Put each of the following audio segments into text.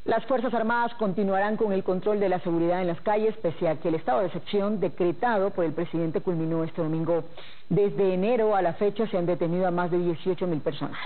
Las Fuerzas Armadas continuarán con el control de la seguridad en las calles, pese a que el estado de excepción decretado por el presidente culminó este domingo. Desde enero a la fecha se han detenido a más de 18.000 personas.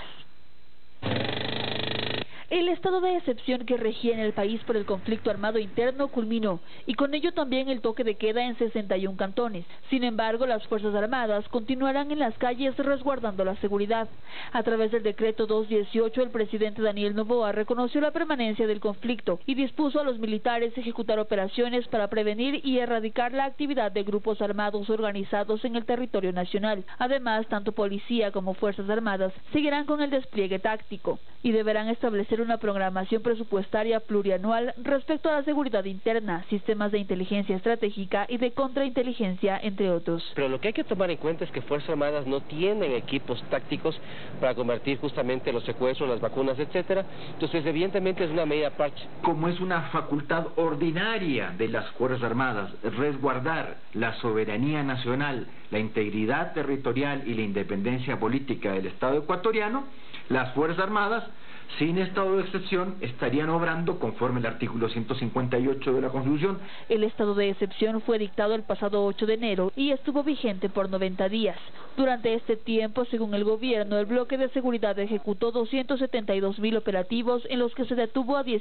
El estado de excepción que regía en el país por el conflicto armado interno culminó, y con ello también el toque de queda en 61 cantones. Sin embargo, las Fuerzas Armadas continuarán en las calles resguardando la seguridad. A través del decreto 218, el presidente Daniel Noboa reconoció la permanencia del conflicto y dispuso a los militares ejecutar operaciones para prevenir y erradicar la actividad de grupos armados organizados en el territorio nacional. Además, tanto policía como Fuerzas Armadas seguirán con el despliegue táctico y deberán establecer una programación presupuestaria plurianual respecto a la seguridad interna, sistemas de inteligencia estratégica y de contrainteligencia, entre otros. Pero lo que hay que tomar en cuenta es que Fuerzas Armadas no tienen equipos tácticos para convertir justamente los secuestros, las vacunas, etcétera. Entonces, evidentemente es una medida parche. Como es una facultad ordinaria de las Fuerzas Armadas resguardar la soberanía nacional, la integridad territorial y la independencia política del Estado ecuatoriano, las Fuerzas Armadas, sin estado de excepción, estarían obrando conforme al artículo 158 de la Constitución. El estado de excepción fue dictado el pasado 8 de enero y estuvo vigente por 90 días. Durante este tiempo, según el gobierno, el bloque de seguridad ejecutó 272.000 operativos en los que se detuvo a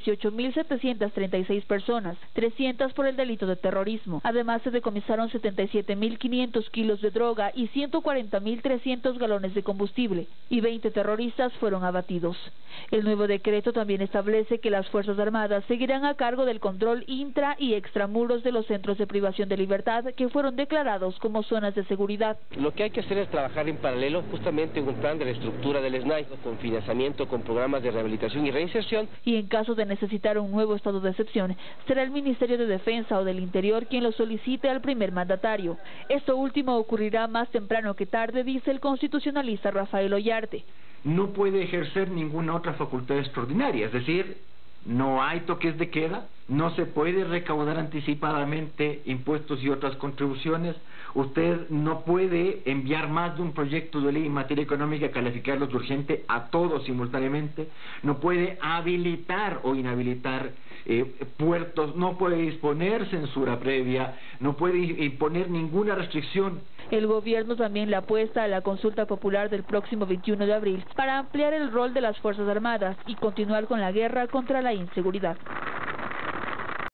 18.736 personas, 300 por el delito de terrorismo. Además, se decomisaron 77.500 kilos de droga y 140.300 galones de combustible, y 20 terroristas fueron abatidos. El nuevo decreto también establece que las Fuerzas Armadas seguirán a cargo del control intra y extramuros de los centros de privación de libertad que fueron declarados como zonas de seguridad. Lo que hay que hacer es trabajar en paralelo justamente un plan de la estructura del SNAI, con financiamiento, con programas de rehabilitación y reinserción. Y en caso de necesitar un nuevo estado de excepción, será el Ministerio de Defensa o del Interior quien lo solicite al primer mandatario. Esto último ocurrirá más temprano que tarde, dice el constitucionalista Rafael Ollarte. No puede ejercer ninguna otra facultad extraordinaria, es decir, no hay toques de queda, no se puede recaudar anticipadamente impuestos y otras contribuciones, usted no puede enviar más de un proyecto de ley en materia económica, calificarlos de urgente a todos simultáneamente, no puede habilitar o inhabilitar puertos, no puede disponer censura previa, no puede imponer ninguna restricción. El gobierno también le apuesta a la consulta popular del próximo 21 de abril para ampliar el rol de las Fuerzas Armadas y continuar con la guerra contra la inseguridad.